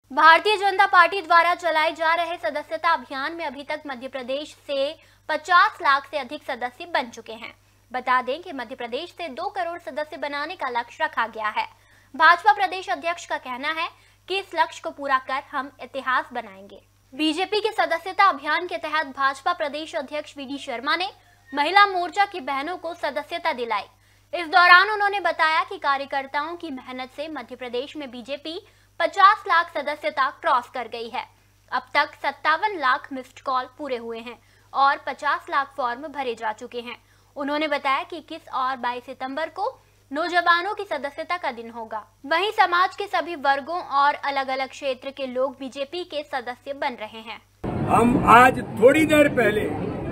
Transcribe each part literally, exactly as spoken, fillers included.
Bharatiya Janata party द्वारा चलाए जा रहे सदस्यता अभियान में अभी तक मध्य प्रदेश से पचास लाख से अधिक सदस्य बन चुके हैं। बता दें कि मध्य प्रदेश से दो करोड़ सदस्य बनाने का लक्ष्य रखा गया है। भाजपा प्रदेश अध्यक्ष का कहना है कि इस लक्ष्य को पूरा कर हम इतिहास बनाएंगे। बीजेपी के सदस्यता अभियान के तहत भाजपा प्रदेश अध्यक्ष वी डी शर्मा ने महिला मोर्चा की बहनों को सदस्यता दिलाई। इस दौरान उन्होंने बताया कि कार्यकर्ताओं की मेहनत से मध्य प्रदेश में बीजेपी पचास लाख सदस्यता क्रॉस कर गई है। अब तक सत्तावन लाख मिस्ड कॉल पूरे हुए हैं और पचास लाख फॉर्म भरे जा चुके हैं। उन्होंने बताया कि इक्कीस और बाईस सितंबर को नौजवानों की सदस्यता का दिन होगा। वहीं समाज के सभी वर्गों और अलग अलग क्षेत्र के लोग बीजेपी के सदस्य बन रहे हैं। हम आज थोड़ी देर पहले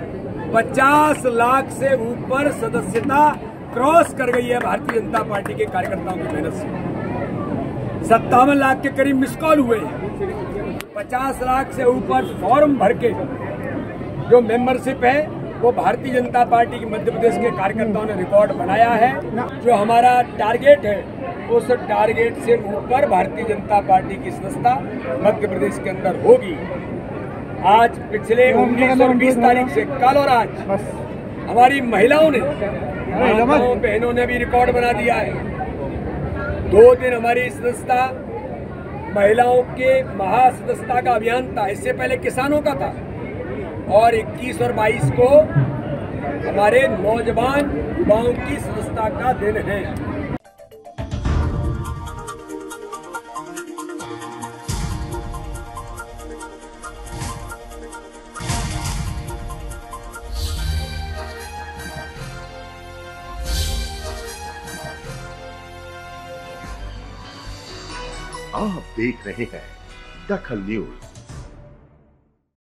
पचास लाख से ऊपर सदस्यता क्रॉस कर गई है भारतीय जनता पार्टी के कार्यकर्ताओं की मेहनत से। सत्तावन लाख के करीब मिस कॉल हुए हैं। पचास लाख से ऊपर फॉर्म भर के जो मेंबरशिप है वो भारतीय जनता पार्टी की मध्य प्रदेश के कार्यकर्ताओं ने रिकॉर्ड बनाया है। जो हमारा टारगेट है उस टारगेट से ऊपर भारतीय जनता पार्टी की सदस्यता मध्य प्रदेश के अंदर होगी। आज पिछले उन्नीस और बीस तारीख से कल और आज हमारी महिलाओं ने माताओं बहनों ने भी रिकॉर्ड बना दिया है। दो दिन हमारी सदस्यता महिलाओं के महासदस्यता का अभियान था, इससे पहले किसानों का था, और इक्कीस और बाईस को हमारे नौजवान युवाओं की सदस्यता का दिन है। आप देख रहे हैं दखल न्यूज।